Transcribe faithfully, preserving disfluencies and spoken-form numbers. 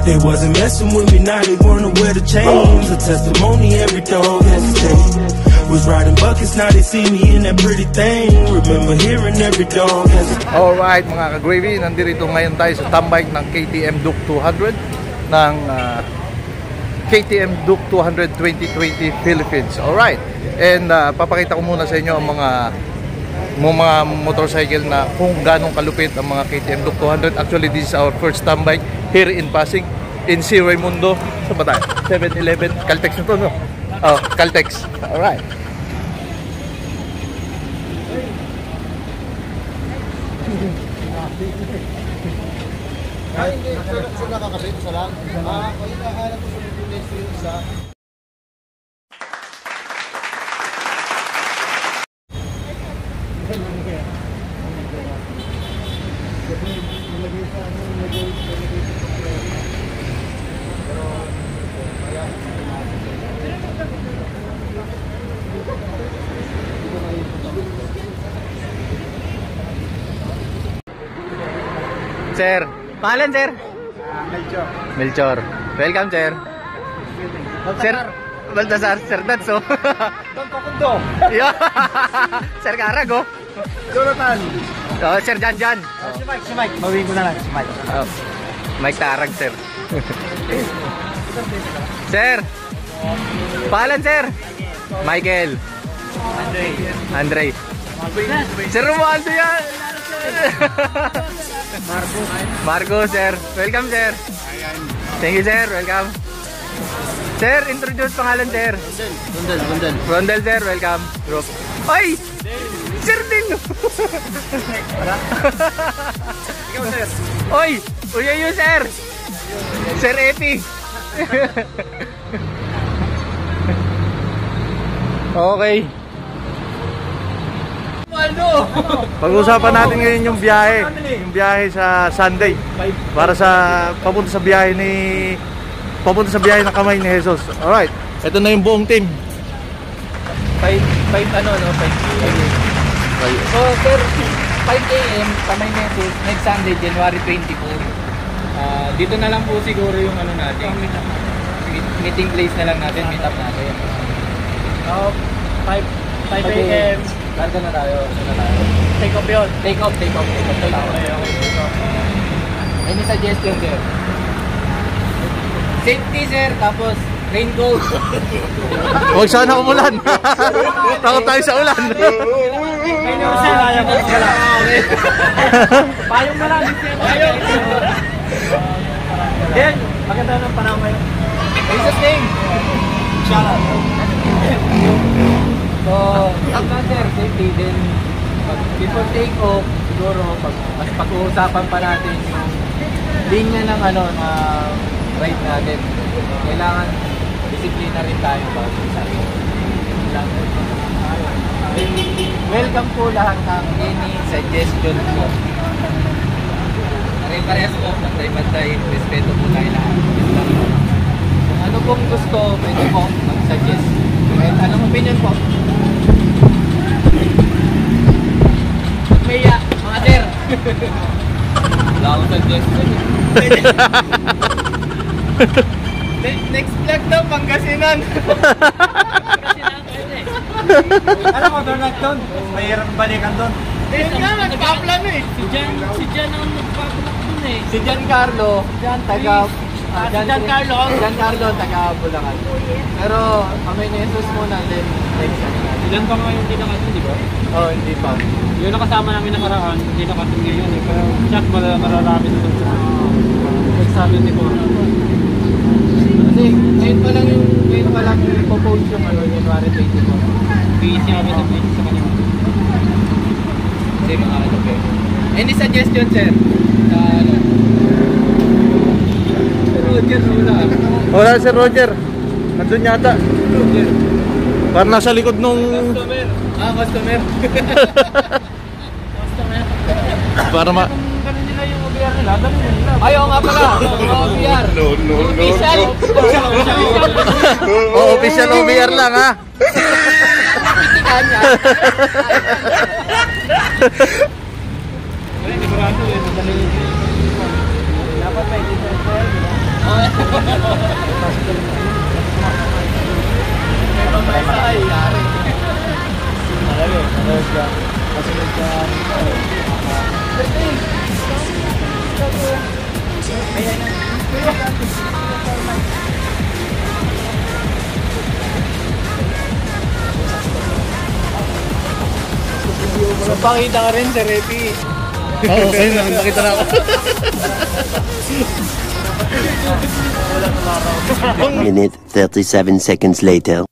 They wasn't messing with me, now they wanna wear the chains. A testimony, every dog has a day. Was riding buckets, now they see me in that pretty thing. Remember hearing every dog has a... Alright mga ka-Gravy, nandito ngayon tayo sa tambike ng K T M Duke two hundred ng uh, K T M Duke two hundred twenty twenty Philippines. Alright, and uh, papakita ko muna sa inyo ang mga mga motorcycle na kung ganong kalupit ang mga K T M Duke two hundred. Actually, this is our first tambike here in Pasig, in C. Raimundo. Saan ba tayo? seven eleven, Caltex na to, no? Oh, Caltex. Alright. Ay, hindi. Saan nakakabit? Isa lang? Ah, kung hinahanap ko sa Pilipinas yung isa. Sir, pangalan sir? Uh, Melchor. Melchor. Welcome sir. Sir, Baltasar, Sir Datso. Don Kokundo. Sir Karag oh. Jonathan. Oh, Sir Jan Jan. Oh. Si Mike, si Mike. Mawin ko na lang, si Mike. Oh. Mike Tarag sir. Sir. Pangalan sir? Michael. Andre. Andre. Sir Romualdo yan. Marco. Marco sir. Welcome sir. Thank you sir. Welcome. Sir, introduce pangalan sir. Rondel. Rondel. Rondel sir. Welcome. Group. Ay! Sir din. Ikaw sir. Oy! Uy yun sir. Sir Epi. Okay. Pag-usapan natin ngayon yung biyahe, yung biyahe sa Sunday para sa papunta sa biyahe ni papunta sa biyahe ng kamay ni Jesus. Alright, ito na yung buong team. five ano no, five A M So sir, five A M kamay ni Jesus next Sunday, January twenty-four. Uh, dito na lang po siguro yung ano natin, meeting place na lang natin, meet up natin. Oh, five A M Larga na tayo. Na tayo. Take off yun. Take off, take off, take off. Take off. Any suggestion sir? Safety sir, tapos raincoat. Huwag sana umulan. Takot tayo sa ulan. Ayun sir, ayaw ko sila. Payong na lang. Payong. Yan, maganda ng panahon ngayon. Jesus name. Inshallah. So, after sir, safety, then pag, before take off, siguro pag, mas pag-uusapan pa natin yung linya ng ano, na ride natin. Kailangan disiplina rin tayo pa sa welcome po lahat ng any suggestion po. Pare-parehas po, pantay-pantay, respeto po tayo lahat. Kung ano pong gusto, pwede po mag-suggest. Kahit anong opinion po. Maya, mga sir. Wala akong suggestion. Next vlog daw, Pangasinan. Pangasinan ko yun eh. Alam mo, doon at doon. Mahirap balikan doon. Eh, nga, nagpa-plan eh. Si Jan, si Jan ang nagpa-plan doon eh. Si Giancarlo, Jan, taga... Ah, si Giancarlo. Giancarlo, taga Bulacan. Pero kami ni Jesus muna, then next ano natin. Ilan pa nga yung hindi nakasin, di ba? Oo, oh, hindi pa. Yung nakasama namin nakaraan, hindi nakasin ngayon eh. Pero chat mararami na doon sa examen ni Cora. Kasi ngayon pa lang yung, ngayon pa lang yung ipopost yung ano, January twenty-four. Bihis niya kami sa bihis sa kanila. Kasi mga ano pa yun. Any suggestion, sir? Sa ano? Roger, wala. Wala si Roger. Nandun yata. Roger. Parang nasa likod nung... Customer. Ah, customer. Customer. Para ma... Ganun nila yung O B R nila, dami nila. Ayaw nga pala. O B R. No, no, no, Official. Oh, official O B R lang ha. Pitikan niya. Ay, sigurado eh. Madali. Dapat may dito. Oh, So, pakita ka rin sa Repi. Oo, okay na. Nakita na ako. Minute thirty-seven seconds later.